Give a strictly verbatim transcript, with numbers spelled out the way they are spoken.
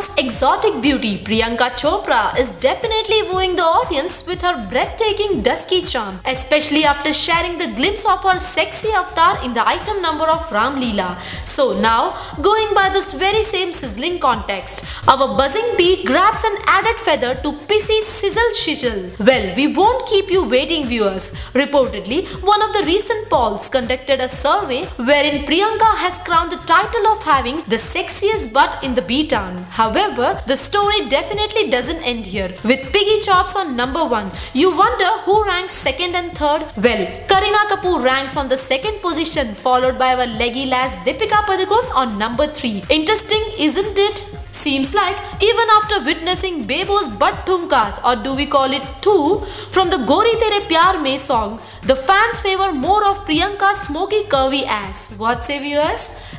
most exotic beauty, Priyanka Chopra, is definitely wooing the audience with her breathtaking dusky charm, especially after sharing the glimpse of her sexy avatar in the item number of Ram Leela. So now, going by this very same sizzling context, our buzzing bee grabs an added feather to Pissy's sizzle shizzle. Well, we won't keep you waiting, viewers. Reportedly, one of the recent polls conducted a survey wherein Priyanka has crowned the title of having the sexiest butt in the B-Town. However, the story definitely doesn't end here. With Piggy Chops on number one, you wonder who ranks second and third? Well, Kareena Kapoor ranks on the second position, followed by our leggy lass Deepika Padukone on number three. Interesting, isn't it? Seems like even after witnessing Bebo's butt thumkas, or do we call it two, from the Gori Tere Pyar Mein song, the fans favor more of Priyanka's smoky curvy ass. What say, viewers?